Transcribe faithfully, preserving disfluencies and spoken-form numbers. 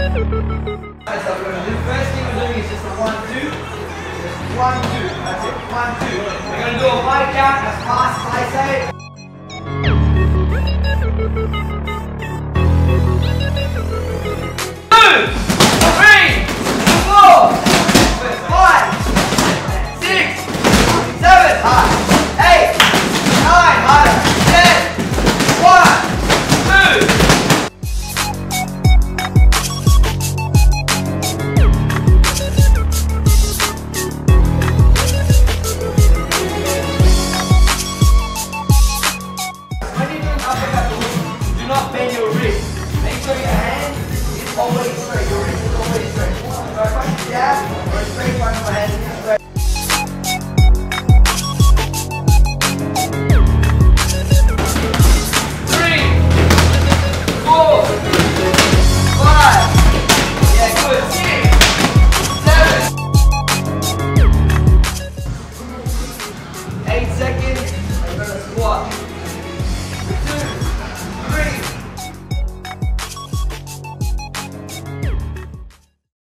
So we're going to do, first thing we're doing is just a one, two. Just one, two. That's it. One, two. We're going to do a body count as fast as I say. Two, three, four, five, six, seven. Hard.